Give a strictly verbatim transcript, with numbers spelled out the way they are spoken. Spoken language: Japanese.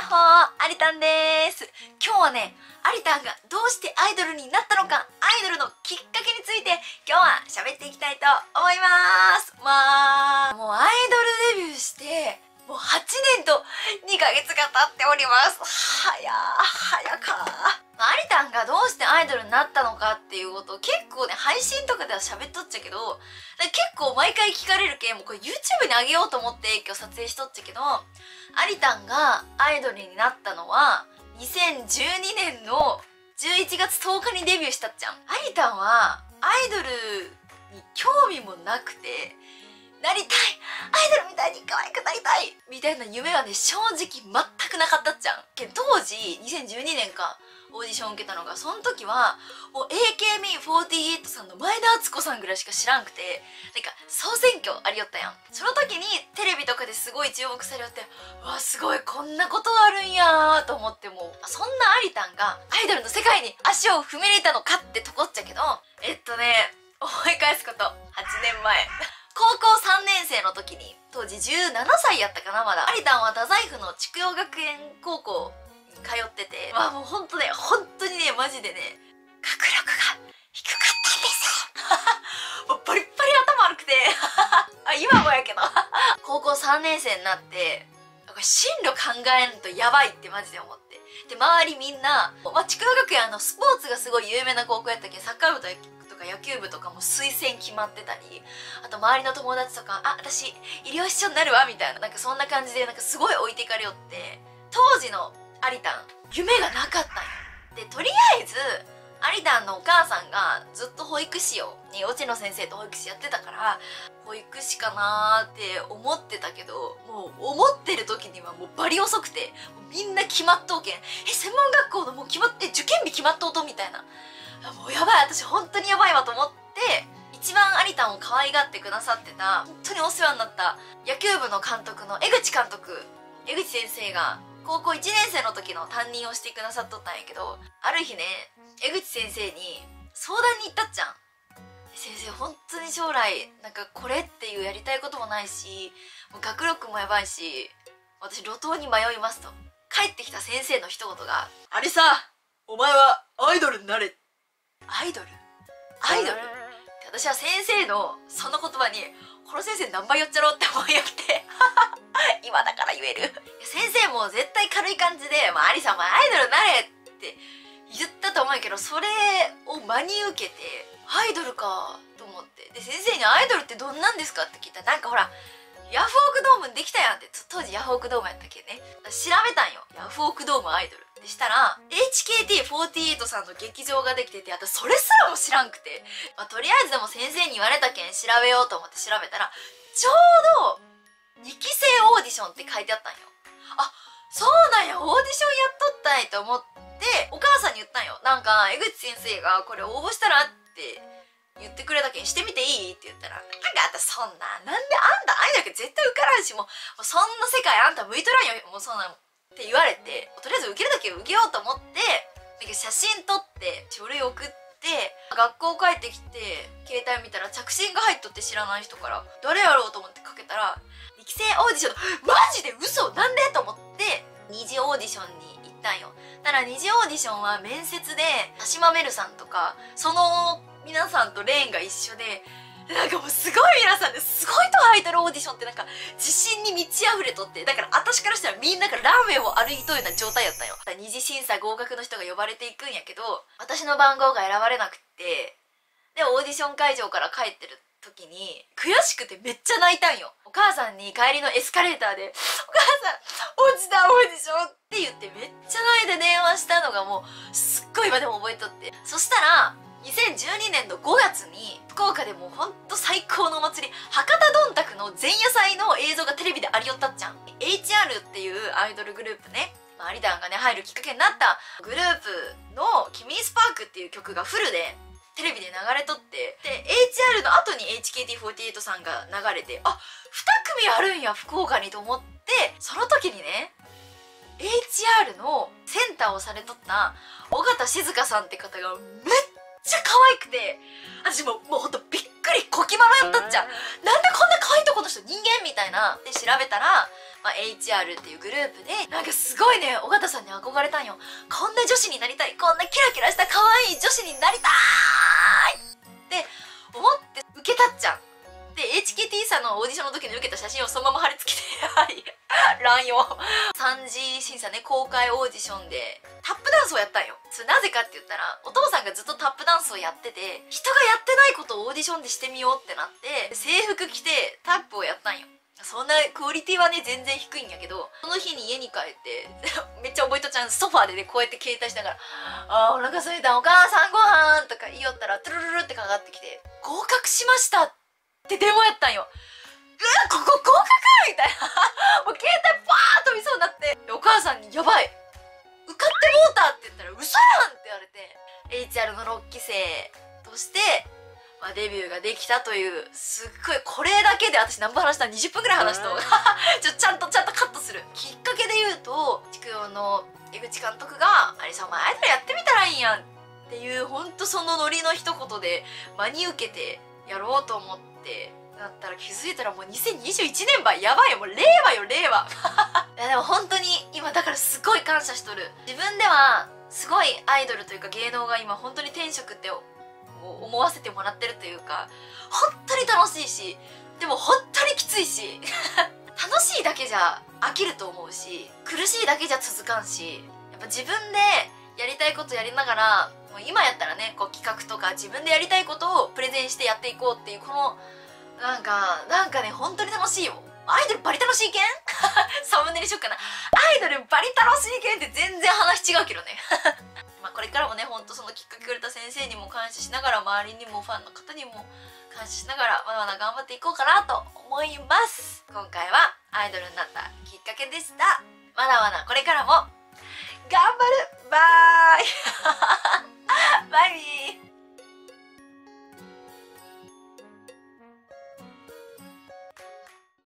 ほー、ありたんでーす。今日はね、ありたんがどうしてアイドルになったのか、アイドルのきっかけについて今日は喋っていきたいと思います。まあ、もうアイドルデビューしてもうはちねんとにかげつが経っております。はやー、早かー。まあ、ありたんがどうしてアイドルになったのかっていうことを結構ね、配信とかでは喋っとっちゃけど、結構毎回聞かれるけん、もうこれ YouTube にあげようと思って今日撮影しとっちゃけど、ありたんがアイドルになったのはにせんじゅうにねんのじゅういちがつとおかにデビューしたっちゃん。ありたんはアイドルに興味もなくて、なりたい、アイドルみたいに可愛くなりたいみたいな夢はね、正直全くなかったっちゃん。けど当時にせんじゅうにねんかオーディション受けたのが、その時はもう エーケービーフォーティーエイト さんの前田敦子さんぐらいしか知らんくて、なんか総選挙ありよったやん。その時にテレビとかですごい注目されよって、うわすごい、こんなことあるんやーと思って、もうそんなありたんがアイドルの世界に足を踏み入れたのかってとこっちゃけど、えっとね思い返すことはちねんまえ高校さんねんせいの時に、当時じゅうななさいやったかな、まだ。ありたんは太宰府の筑陽学園高校に通ってて、まあもうほんとね、本当にね、マジでね、学力が低かったんですよ。もうバリッバリ頭悪くてあ、今もやけど高校さんねんせいになって、進路考えんとやばいってマジで思って。で、周りみんな、まあ、筑陽学園あのスポーツがすごい有名な高校やったけど、サッカー部と野球部とかも推薦決まってたり、あと周りの友達とか、あ、私医療師長になるわみたいな、なんかそんな感じでなんかすごい置いていかれよって、当時のありたん夢がなかったんよ。で、とりあえずありたんのお母さんがずっと保育士を幼稚園の先生と保育士やってたから、保育士かなーって思ってたけど、もう思ってる時にはもうバリ遅くて、もうみんな決まっとうけん、え、専門学校のもう決まって受験日決まっとうとみたいな、もうやばい、私本当にやばいわと思って、一番ありたんを可愛がってくださってた、本当にお世話になった野球部の監督の江口監督、江口先生が高校いちねんせいの時の担任をしてくださっとったんやけど、ある日ね、江口先生に相談に行ったっちゃん。先生本当に将来なんかこれっていうやりたいこともないし、もう学力もやばいし、私路頭に迷いますと帰ってきた先生の一言が、あれさ、お前はアイドルになれ。アイドルアイドルって私は先生のその言葉に、この先生何倍言っちゃろうって思いよって今だから言える先生も絶対軽い感じで、まあ、アリさんもアイドルになれって言ったと思うんやけど、それを真に受けてアイドルかと思って、で先生にアイドルってどんなんですかって聞いたら、なんかほらヤフオクドームできたやんって、当時ヤフオクドームやったっけね、調べたんよ、ヤフオクドームアイドルでしたら エイチケーティーフォーティーエイト さんの劇場ができてて、私それすらも知らんくて、まあ、とりあえずでも先生に言われたけん調べようと思って調べたら、ちょうどにきせいオーディションって書いてあったんよ。あ、そうなんや、オーディションやっとったんやと思ってお母さんに言ったんよ。なんか江口先生がこれ応募したらって言ってくれたけんしてみていいって言ったら、なんかあんたそんな、なんであんたアイドル絶対受からんし、もうそんな世界あんた向いとらんよ、もうそんなって言われて、とりあえず受けるだけ受けようと思って、なんか写真撮って書類送って、学校帰ってきて携帯見たら着信が入っとって、知らない人から、誰やろうと思ってかけたらにきせいオーディション、マジで嘘、なんでと思って二次オーディションに行ったんよ。ただ二次オーディションは面接で田島メルさんとかその皆さんとレーンが一緒で、なんかもうすごい皆さんですごいとアイドルオーディションってなんか自信に満ち溢れとって、だから私からしたらみんながラーメンを歩いとるような状態やったんよ。二次審査合格の人が呼ばれていくんやけど、私の番号が選ばれなくって、でオーディション会場から帰ってる時に悔しくてめっちゃ泣いたんよ。お母さんに帰りのエスカレーターで「お母さん落ちたオーディション」って言ってめっちゃ泣いて電話したのがもうすっごい今でも覚えとって、そしたらにせんじゅうにねんのごがつに福岡でもうほんと最高のお祭り、博多どんたくの前夜祭の映像がテレビでありよったっちゃん。 エイチアール っていうアイドルグループね、まあ、アリタンがね入るきっかけになったグループの「君にスパーク」っていう曲がフルでテレビで流れとって、で エイチアール の後に エイチケーティーフォーティーエイト さんが流れて、あ、に組あるんや福岡にと思って、その時にね エイチアール のセンターをされとった尾形静香さんって方がめっちゃ可愛くて、私ももうほんとびっくりこきまろやったっちゃ。なんでこんな可愛いとこの人人間みたいなで調べたら、 まあ、エイチアール っていうグループで、なんかすごいね尾形さんに憧れたんよ。こんな女子になりたい、こんなキラキラした可愛い女子になりたーいって思って受けたっちゃんで、 エイチケーティー さんのオーディションの時に受けた写真をそのまま貼り付けてはい乱用さん次審査ね、公開オーディションでタップダンスをやったんよ。それなぜかって言ったら、お父さんがずっとタップダンスをやってて、人がやってないことをオーディションでしてみようってなって、制服着てタップをやったんよ。そんなクオリティはね全然低いんやけど、その日に家に帰ってめっちゃ覚えとちゃんソファーでねこうやって携帯しながら「あーお腹すいた、お母さんご飯」とか言いよったら、トゥルルルってかかってきて「合格しました」って電話やったんよ。うわここ合格みたいなもう携帯バーッと見そうになって、お母さんに「やばい受かってもうた」って言ったら「嘘やん」って言われて、 エイチアール のろっき生としてまあ、デビューができたという、すっごいこれだけで私何分話したらにじゅっぷんぐらい話したちょちゃんとちゃんとカットする。きっかけで言うと、筑陽の江口監督が「ありさお前アイドルやってみたらいいんやん」っていう、ほんとそのノリの一言で真に受けてやろうと思ってなったら、気づいたらもうにせんにじゅういちねんばい、やばいよもう令和よ令和いやでも本当に今だからすごい感謝しとる。自分ではすごいアイドルというか芸能が今本当に天職って思わせてもらってるというか、本当に楽しいし、でも本当にきついし楽しいだけじゃ飽きると思うし、苦しいだけじゃ続かんし、やっぱ自分でやりたいことやりながら、もう今やったらねこう企画とか自分でやりたいことをプレゼンしてやっていこうっていう、このなんかなんかね本当に楽しいよ。アイドルバリ楽しいけんサムネにしよっかな。アイドルバリ楽しいけんって全然話違うけどねまあこれからもね、ほんとそのきっかけくれた先生にも感謝しながら、周りにもファンの方にも感謝しながら、まだまだ頑張っていこうかなと思います。今回はアイドルになったきっかけでした。まだまだこれからも頑張る。バーイ